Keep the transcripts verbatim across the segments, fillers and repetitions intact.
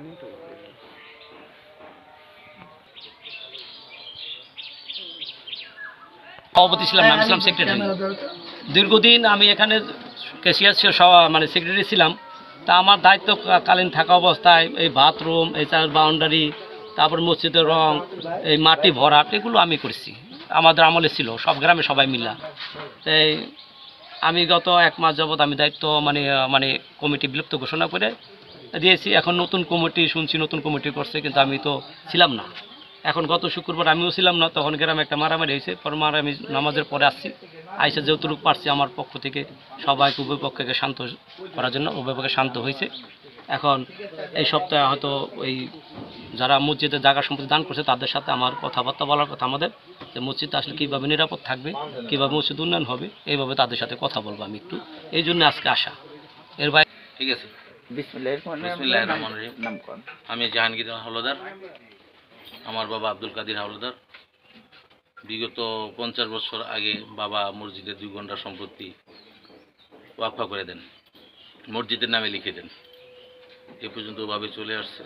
সভাপতি ছিলাম না, আমি ছিলাম সেক্রেটারি। দীর্ঘদিন আমি এখানে ক্যাশিয়ার মানে সেক্রেটারি ছিলাম। তা আমার দায়িত্বকালীন থাকা অবস্থায় এই বাথরুম, এই চার বাউন্ডারি, তারপর মসজিদের রং, এই মাটি ভরাট, এগুলো আমি করছি, আমাদের আমলে ছিল, সব গ্রামে সবাই মিলা। তাই আমি গত এক মাস যাবৎ আমি দায়িত্ব মানে মানে কমিটি বিলুপ্ত ঘোষণা করে দিয়েছি। এখন নতুন কমিটি শুনছি নতুন কমিটি করছে, কিন্তু আমি তো ছিলাম না। এখন গত শুক্রবার আমিও ছিলাম না, তখন গ্রামে একটা মারামারি হয়েছে। পর মারামারি নামাজের পরে আসছি, আইসা যেহেতু পারছি আমার পক্ষ থেকে সবাইকে উভয় পক্ষকে শান্ত করার জন্য উভয় পক্ষে শান্ত হয়েছে। এখন এই সপ্তাহে হয়তো ওই যারা মসজিদে জায়গা সম্পত্তি দান করছে তাদের সাথে আমার কথাবার্তা বলার কথা, আমাদের যে মসজিদটা আসলে কীভাবে নিরাপদ থাকবে, কীভাবে মসজিদ উন্নয়ন হবে, এইভাবে তাদের সাথে কথা বলবো আমি একটু, এই জন্য আজকে আসা। এর বাইরে ঠিক আছে। বিসমিল্লাহির রহমানির রহিম। আমি জাহাঙ্গীর হাওলাদার, আমার বাবা আব্দুল কাদির হাওলাদার। বিগত পঞ্চাশ বছর আগে বাবা মসজিদের দুই ঘন্টা সম্পত্তি ওয়াকফা করে দেন, মসজিদের নামে লিখে দেন। এ পর্যন্ত ওভাবে চলে আসছে।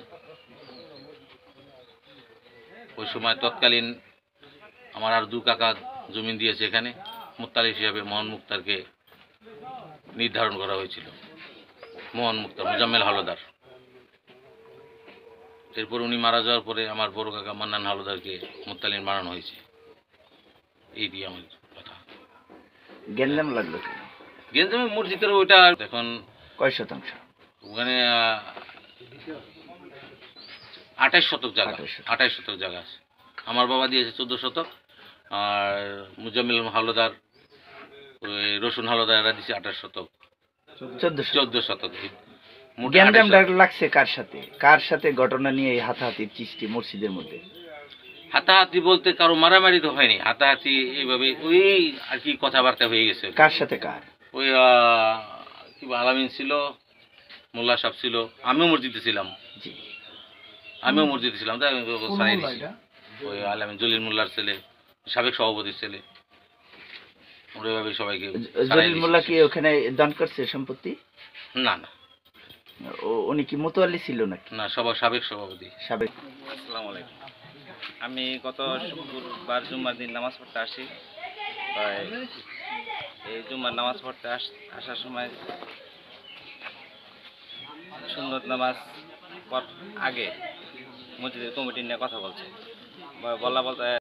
ওই সময় তৎকালীন আমার আর দু কাকা জমিন দিয়েছে, এখানে মুত্তালিব হিসাবে মোহন মুক্তারকে নির্ধারণ করা হয়েছিল। মোহন মুক্তার, মুজাম্মেল হাওলাদার। এরপর উনি মারা যাওয়ার পরে আমার বড় কাকা মান্নান হাওলাদারকে মুত্তালিব মারানো হয়েছে। এই দিয়ে আমার কথা। গেঞ্জাম লাগলো, গেঞ্জামে মসজিদের ওইটা এখন কয় শতাংশ? ওখানে আঠাশ শতক জায়গা, আঠাশ শতক জায়গা আছে। আমার বাবা দিয়েছে চোদ্দ শতক, আর মুজাম্মেল হাওলাদার, ওই রসুন হাওলাদার এরা দিয়েছে আঠাশ শতক, চোদ্দ শতক। গেঞ্জাম লাগছে কার সাথে? কার সাথে ঘটনা নিয়ে এই হাতাহাতির সৃষ্টি মসজিদের মধ্যে? হাতাহাতি বলতে কারো মারামারি তো হয়নি, হাতাহাতি এইভাবে ওই আর কি কথাবার্তা হয়ে গেছে। কার সাথে কার? ওই কি আলামিন ছিল, মোল্লা সাহেব ছিল, আমিও মসজিদে ছিলাম। জি, আমিও মসজিদে ছিলাম। তাই ওই আলামিন জলিল মোল্লার ছেলে, সাবেক সভাপতির ছেলে, ওইভাবে সবাইকে। জলিল মোল্লা কি ওখানে দান করছে সম্পত্তি? না না, উনি কি মুতোয়াল্লি ছিল নাকি? না, সবার সাবেক সভাপতি। সাবেক। আসসালামু আলাইকুম। আমি গত শুক্রবার জুম্মার দিন নামাজ পড়তে আসি। এই জুম্মার নামাজ পড়তে আসার সময় সুন্নত নামাজ আগে মসজিদের কমিটি নিয়ে কথা বলছে, বলা বলতে